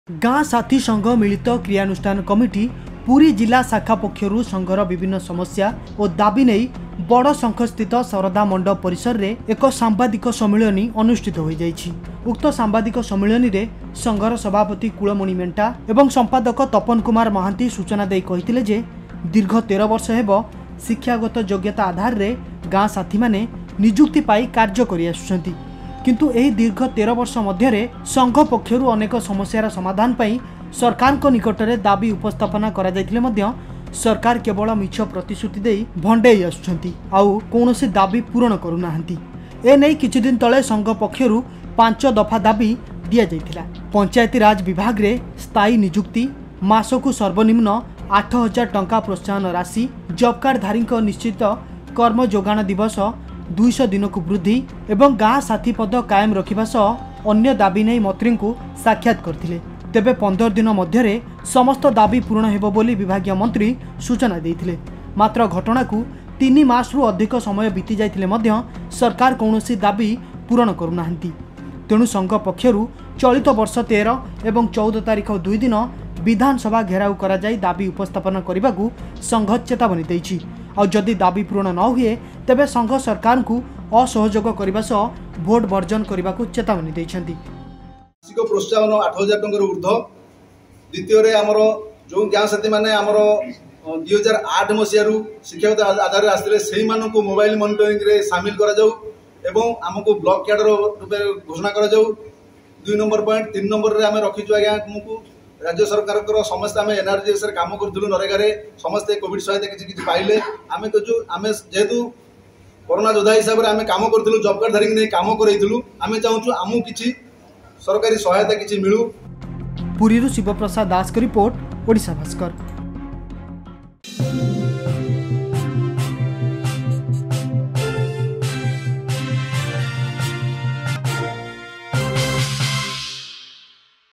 गाँ साथी संघ मिलित क्रियानुष्ठान कमिटी पुरी जिला शाखा पक्षरु संघर विभिन्न समस्या और दाबी नहीं बड़ शंख स्थित शारदा मंडप परिसर रे एक सांबादिक सम्मेलन अनुष्ठित हो जाइछि। उक्त सांबादिक सम्मेलन रे संघर सभापति कुलमणि मेंटा एवं संपादक तपन कुमार महांती सूचना देई कहिथिले जे दीर्घ 13 वर्ष हेबो शिक्षागत योग्यता आधार रे गाँ साथी माने नियुक्ति पाई कार्य करि आसुछंती, किंतु एही दीर्घ 13 वर्ष मध्यरे संघ पक्षरु अनेक समस्यार समाधान पाई सरकार को निकटरे दाबी उपस्थापना करा जायथिले मध्य सरकार केवल मिछ प्रतिश्रुति देई भंडेई आसुछंती आउ कोनोसी दाबी पूर्ण करू नाहंती। ए नै किछि दिन तळे संघ पक्षरु 5 दफा दाबी दिया जायथिला। पंचायती राज विभाग रे स्थायी नियुक्ति, मासकु सर्वनिम्न 8000 टंका प्रोत्साहन राशि, जॉब कार्ड धारी निश्चित कर्म जोगाण दिवस 200 दिन को वृद्धि एवं गाँ साथी पद कायम रखिबा सह अन्य दाबी नहीं मंत्री को साक्षात करथिले। तेबे 15 दिन मध्यरे समस्त दाबी पूर्ण हेबो बोली विभागीय मंत्री सूचना देइथिले। मात्र घटना को 3 मास रु अधिक समय बीती जाइथिले मध्य सरकार कौनसी दाबी पूर्ण करू नाहंती। तेणु संघ पक्षरु चलित वर्ष 13 एवं 14 तारिख 2 दिन विधानसभा घेराव करा जाई दाबी उपस्थापन करने संघ चेतावनी देइछि। और जदि दाबी पूर्ण न हुए तेबे संघ सरकार को असहयोग करने सह भोट वर्जन करने को चेतावनी देइछंती। प्रोत्साहन 8000 टंकर ऊर्ध द्वितीय आमर जो गाँ साथी मैंने आमर 2008 मसीह शिक्षागत आधार आसते से मोबाइल मॉनिटरिंग रे सामिल करा जाऊ एवं आमको ब्लॉक कैडर रूपे घोषणा करा जाऊ। 2 नंबर पॉइंट 3 नंबर रे आमे रखिछु आज्ञा तुमको राज्य सरकार समस्त आम एनआरजीएस काम करूँ नरेगा समस्ते कोविड सहायता किसी पाइले आम कहूँ आम जेहेतु कोरोना योद्धा हिसाब से आम कम करूँ जॉब कार्ड धारिक नहीं कम करूँ आम चाहूँ आमको किसी सरकारी सहायता किसी मिलू। पुरीरू शिवप्रसाद दास का रिपोर्ट, ओडिशा भास्कर।